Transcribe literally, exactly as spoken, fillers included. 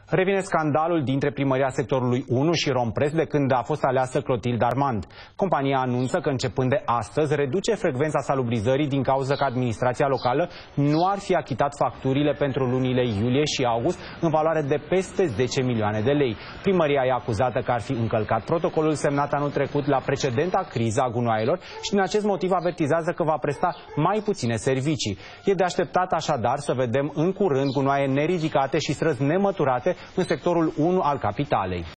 Revine scandalul dintre primăria sectorului unu și Rompreș de când a fost aleasă Clotilde Armand. Compania anunță că începând de astăzi reduce frecvența salubrizării din cauza că administrația locală nu ar fi achitat facturile pentru lunile iulie și august în valoare de peste zece milioane de lei. Primăria e acuzată că ar fi încălcat protocolul semnat anul trecut la precedenta criză a gunoaielor și din acest motiv avertizează că va presta mai puține servicii. E de așteptat așadar să vedem în curând gunoaie neridicate și străzi nemăturate în sectorul unu al capitalei.